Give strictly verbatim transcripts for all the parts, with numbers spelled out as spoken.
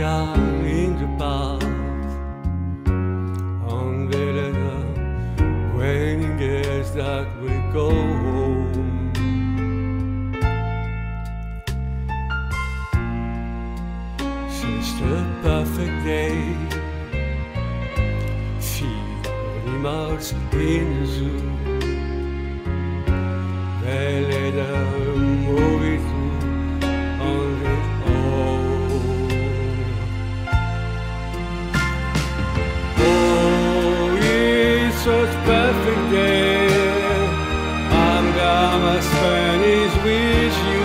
we are in the past. Only later, when you guess that we go home. Just a perfect day. See animals in the zoo. They let a movie through on their own. Oh, it's such a perfect day. I'm gonna spend it with you.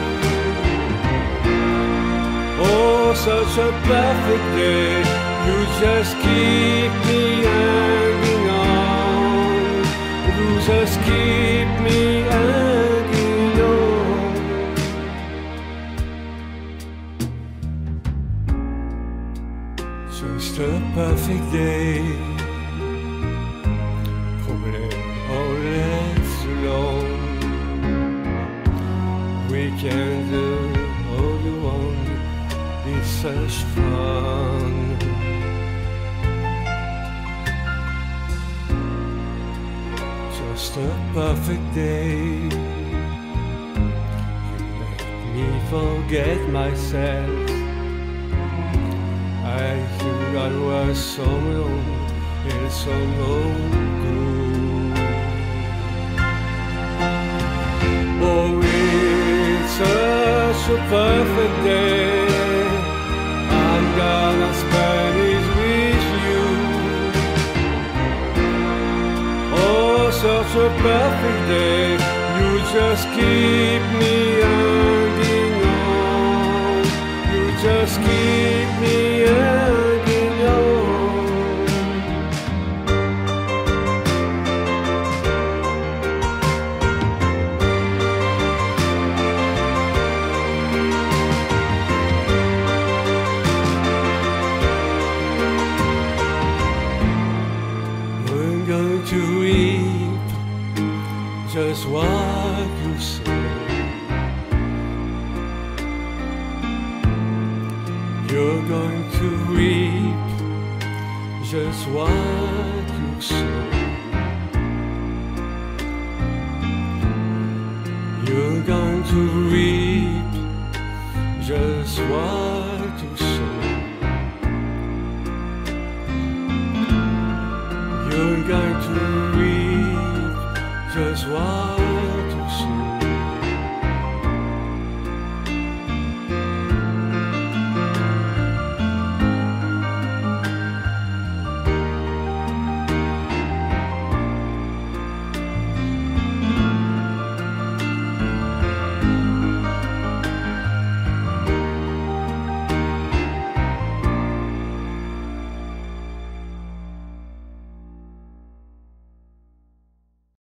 Oh, such a perfect day. You just keep me hanging on. You just keep me hanging on. Just a perfect day. Problem all left alone. We can do all you want. It's such fun. Just a perfect day. You make me forget myself. I think I was so alone and so no good. Oh, it's such a perfect day. I'm gonna spend it with you. Oh, such a perfect day. You just keep me hanging on. You just keep me hanging on. We're going to reap just what you sow. You're going to reap just what you sow. You're going to reap just what you sow. You're going to reap just what